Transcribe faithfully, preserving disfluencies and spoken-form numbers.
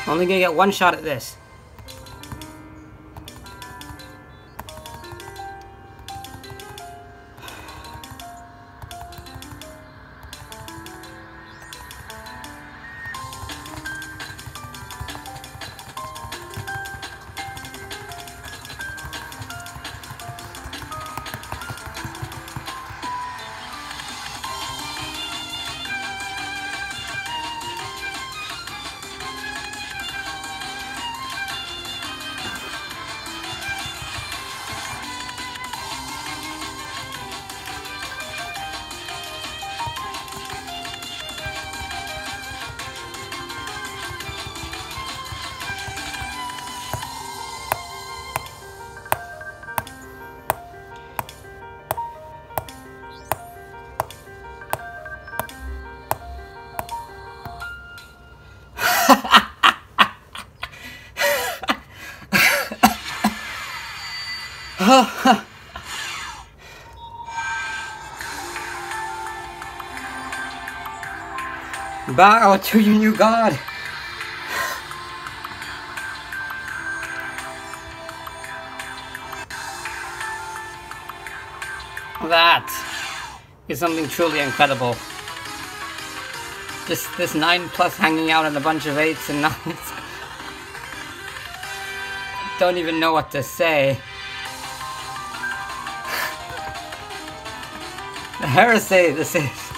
Only gonna get one shot at this. Bow to your new god. That is something truly incredible. This this nine plus hanging out on a bunch of eights and nines. Don't even know what to say. The heresy this is.